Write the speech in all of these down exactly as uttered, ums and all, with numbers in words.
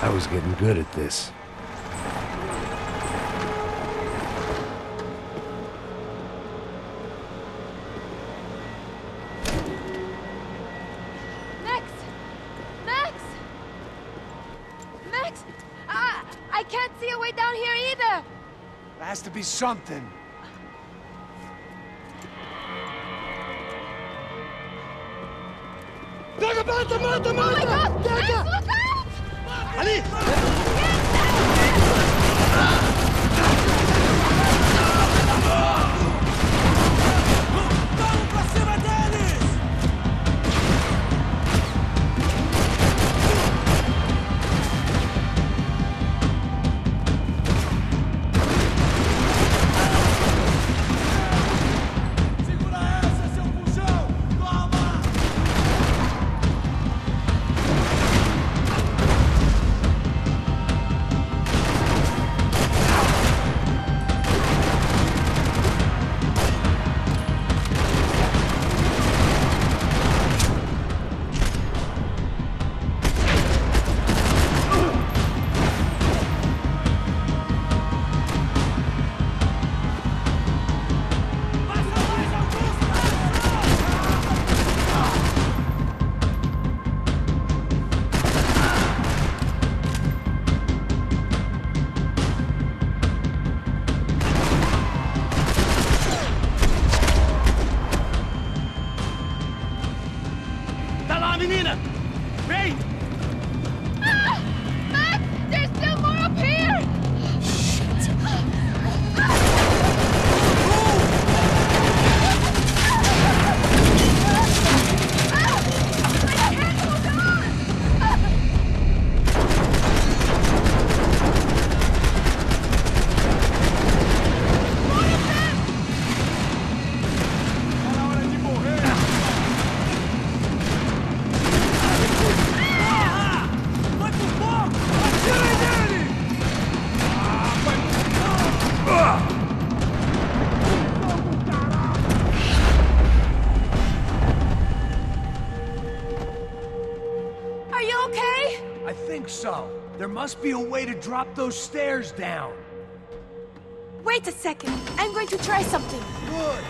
I was getting good at this. Max! Max! Max! I, I can't see a way down here either! There has to be something. Oh my God! Max, look out! Ali! Vamos pra cima deles! Segura essa, seu puxão! Toma! Tá lá, menina! Vem! Ah! Max! There's still more up here! Tá na hora de morrer! Ah! Vai pro fogo! Atirem nele! Are you okay? I think so. There must be a way to drop those stairs down. Wait a second. I'm going to try something. Good.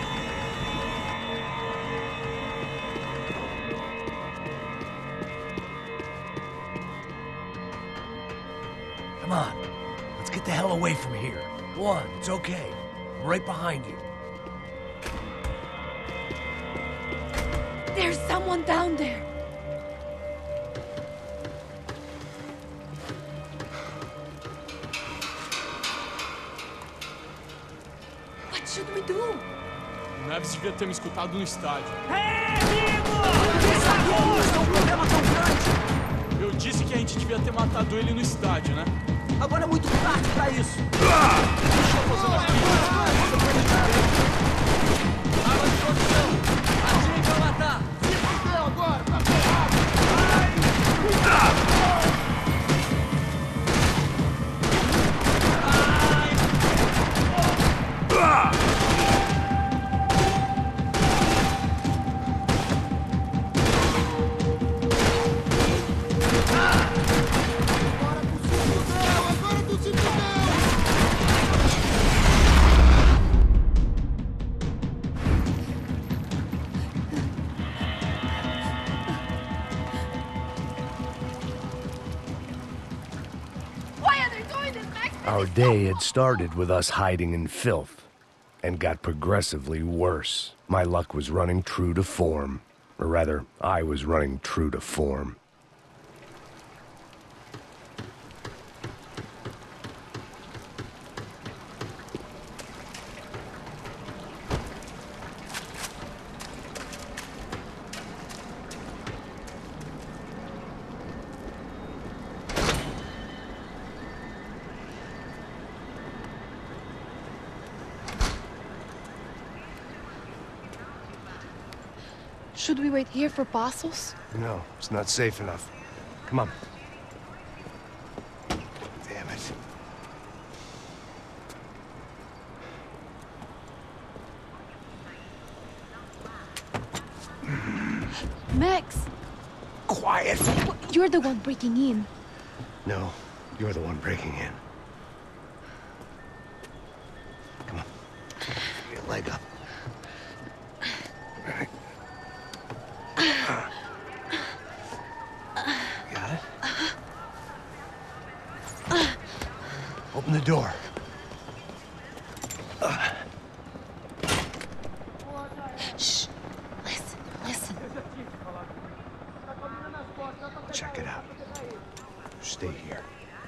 Come on. Let's get the hell away from here. Go on, it's okay. I'm right behind you. There's someone down there. What should we do? O Neves devia ter me escutado no estádio. Ei, amigo! Que sabemos é um problema tão grande! Eu disse que a gente devia ter matado ele no estádio, né? Agora é muito tarde pra isso! O que eu tô fazendo aqui? Arma de produção! Atire pra matar! Se fudeu agora, tá ferrado! Agora tu se fudeu! Why are they doing this, Max? Our day had started with us hiding in filth, and got progressively worse. My luck was running true to form. Or rather, I was running true to form. Should we wait here for Bassos? No, it's not safe enough. Come on. Damn it. Max! Quiet! You're the one breaking in. No, you're the one breaking in. Come on. Get a leg up. All right. Got it? Open the door. Shh. Listen, listen. Check it out. Stay here.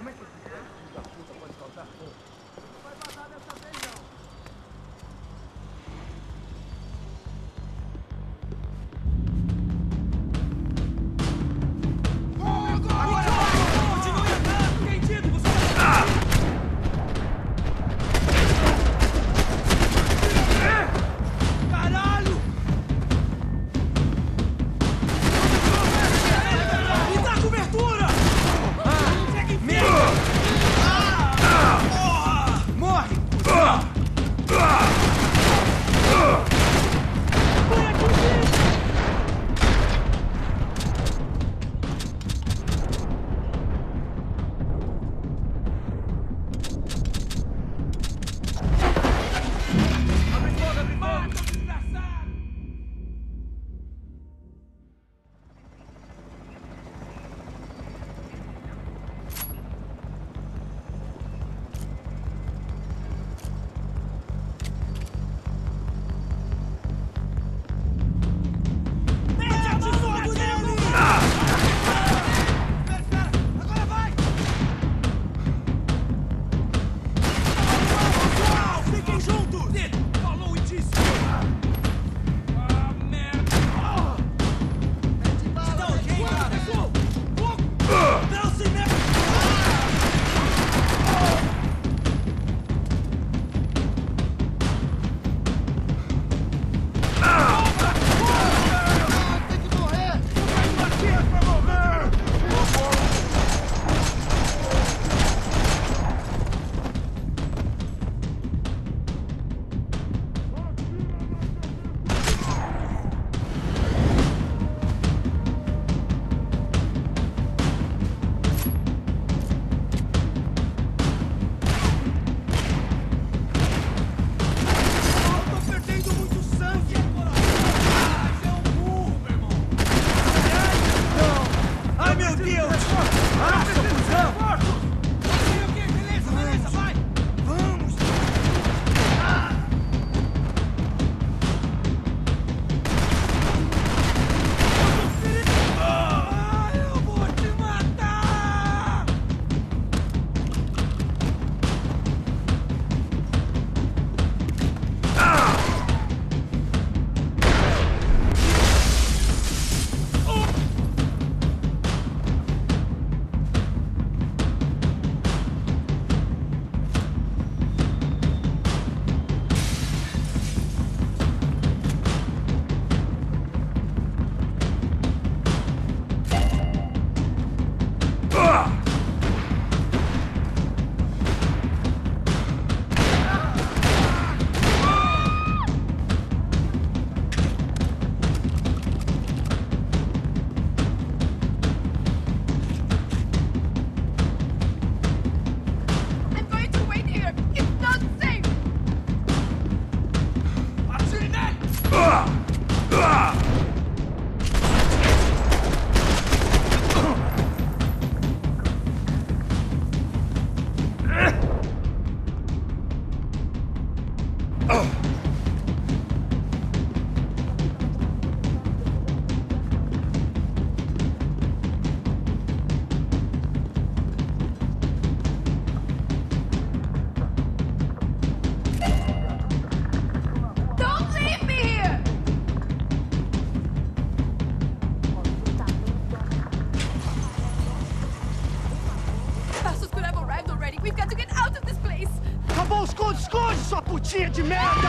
Sua putinha de merda!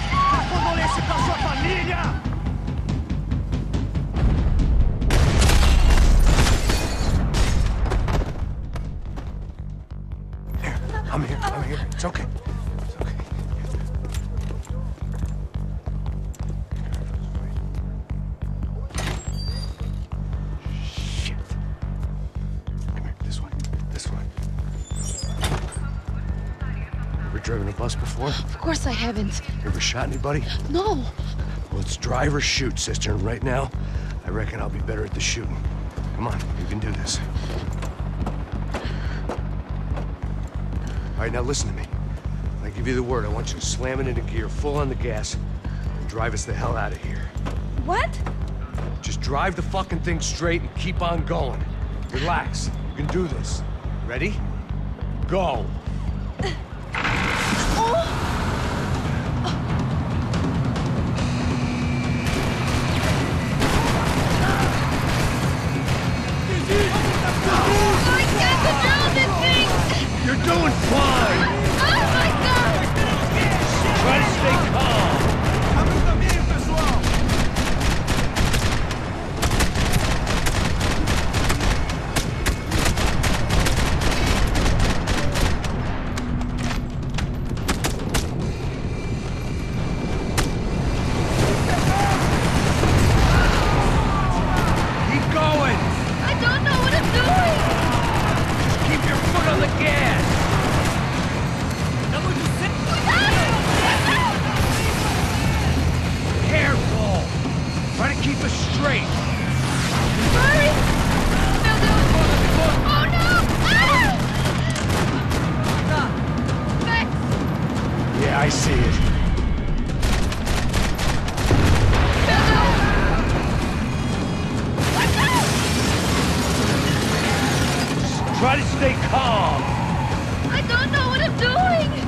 A condolência pra sua família! Here, I'm here, I'm here. It's okay. It's okay. Shit. Come here, this way. This driven a bus before? Of course I haven't. You ever shot anybody? No. Well, it's drive or shoot, sister. And right now, I reckon I'll be better at the shooting. Come on, you can do this. All right, now listen to me. When I give you the word, I want you to slam it into gear, full on the gas, and drive us the hell out of here. What? Just drive the fucking thing straight and keep on going. Relax. You can do this. Ready? Go. You're doing fine! Oh my god! Try to stay calm! Vamos também, pessoal! Keep going! I don't know what I'm doing! Just keep your foot on the gas! Careful! Try to keep us straight! Hurry! They'll do it! Oh no! Ah! Max! Yeah, I see it. Try to stay calm! I don't know what I'm doing!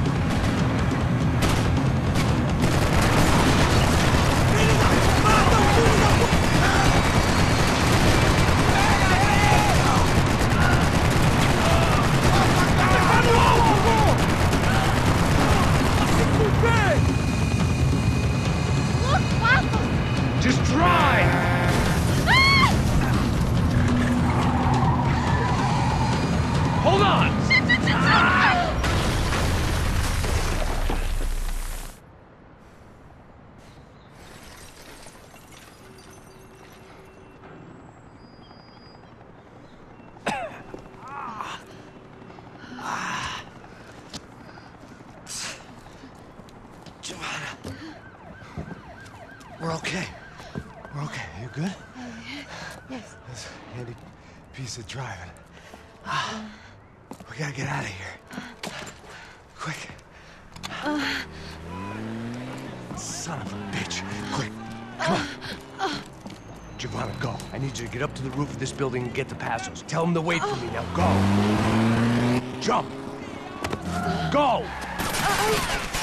Look, Waffles! Just drive! Ah! Hold on! Shit, shit, shit, shit! Ah! Giovanna. We're okay. We're okay. You good? Yes. That's a handy piece of driving. We gotta get out of here. Quick. Son of a bitch. Quick. Come on. Giovanna, go. I need you to get up to the roof of this building and get the Passos. Tell them to wait for me. Now go. Jump. Go.